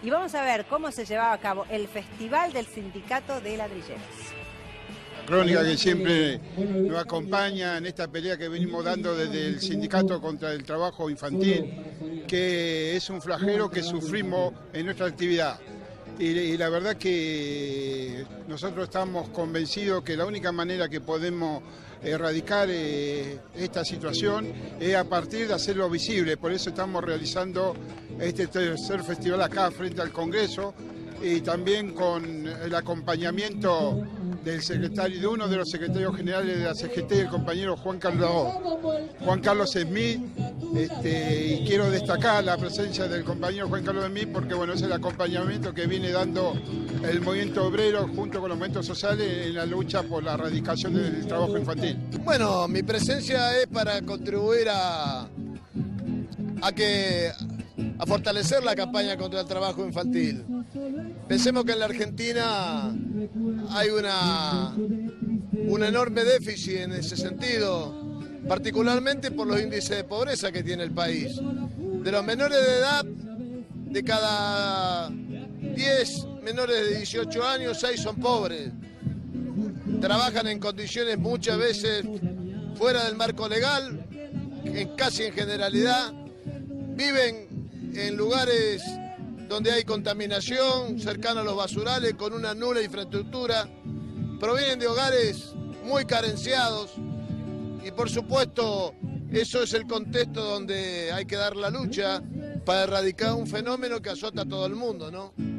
y vamos a ver cómo se llevaba a cabo el Festival del Sindicato de Ladrilleros. Crónica que siempre nos acompaña en esta pelea que venimos dando desde el sindicato contra el trabajo infantil, que es un flagelo que sufrimos en nuestra actividad. Y la verdad que nosotros estamos convencidos que la única manera que podemos erradicar esta situación es a partir de hacerlo visible. Por eso estamos realizando este tercer festival acá frente al Congreso y también con el acompañamiento del secretario, de uno de los secretarios generales de la CGT, el compañero Juan Carlos Smith, y quiero destacar la presencia del compañero Juan Carlos Smith porque bueno, es el acompañamiento que viene dando el movimiento obrero junto con los movimientos sociales en la lucha por la erradicación del trabajo infantil. Bueno, mi presencia es para contribuir a fortalecer la campaña contra el trabajo infantil. Pensemos que en la Argentina hay un enorme déficit en ese sentido, particularmente por los índices de pobreza que tiene el país. De los menores de edad, de cada 10 menores de 18 años, 6 son pobres. Trabajan en condiciones muchas veces fuera del marco legal, casi en generalidad. Viven en lugares donde hay contaminación, cercano a los basurales, con una nula infraestructura. Provienen de hogares muy carenciados y por supuesto eso es el contexto donde hay que dar la lucha para erradicar un fenómeno que azota a todo el mundo, ¿no?